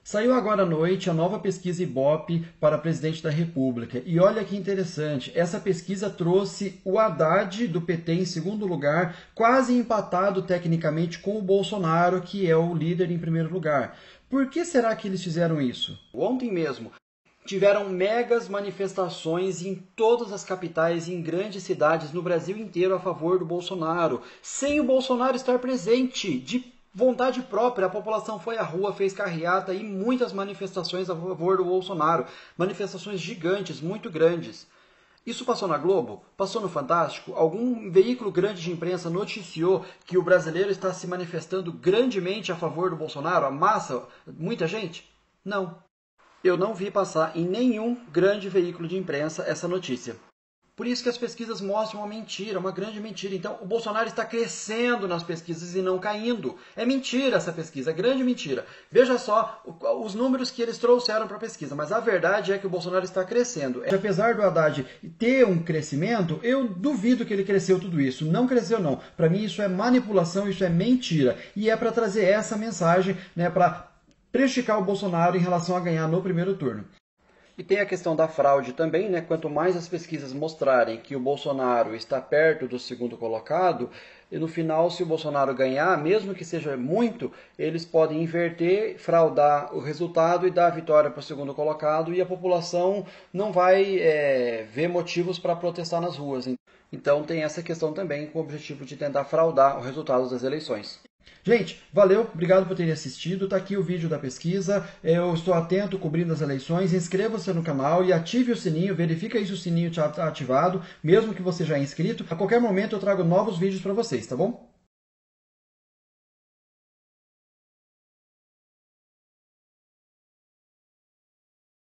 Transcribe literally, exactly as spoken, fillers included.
Saiu agora à noite a nova pesquisa Ibope para presidente da República. E olha que interessante, essa pesquisa trouxe o Haddad do P T em segundo lugar, quase empatado tecnicamente com o Bolsonaro, que é o líder em primeiro lugar. Por que será que eles fizeram isso? Ontem mesmo tiveram megas manifestações em todas as capitais e em grandes cidades no Brasil inteiro a favor do Bolsonaro, sem o Bolsonaro estar presente, de vontade própria. A população foi à rua, fez carreata e muitas manifestações a favor do Bolsonaro. Manifestações gigantes, muito grandes. Isso passou na Globo? Passou no Fantástico? Algum veículo grande de imprensa noticiou que o brasileiro está se manifestando grandemente a favor do Bolsonaro? A massa? Muita gente? Não. Eu não vi passar em nenhum grande veículo de imprensa essa notícia. Por isso que as pesquisas mostram uma mentira, uma grande mentira. Então, o Bolsonaro está crescendo nas pesquisas e não caindo. É mentira essa pesquisa, é grande mentira. Veja só os números que eles trouxeram para a pesquisa, mas a verdade é que o Bolsonaro está crescendo. Apesar do Haddad ter um crescimento, eu duvido que ele cresceu tudo isso. Não cresceu, não. Para mim, isso é manipulação, isso é mentira. E é para trazer essa mensagem, né, para prejudicar o Bolsonaro em relação a ganhar no primeiro turno. E tem a questão da fraude também, né? Quanto mais as pesquisas mostrarem que o Bolsonaro está perto do segundo colocado, e no final, se o Bolsonaro ganhar, mesmo que seja muito, eles podem inverter, fraudar o resultado e dar a vitória para o segundo colocado, e a população não vai é, ver motivos para protestar nas ruas. Então tem essa questão também com o objetivo de tentar fraudar o resultado das eleições. Gente, valeu, obrigado por terem assistido, tá aqui o vídeo da pesquisa, eu estou atento, cobrindo as eleições, inscreva-se no canal e ative o sininho, verifica aí se o sininho está ativado, mesmo que você já é inscrito, a qualquer momento eu trago novos vídeos para vocês, tá bom?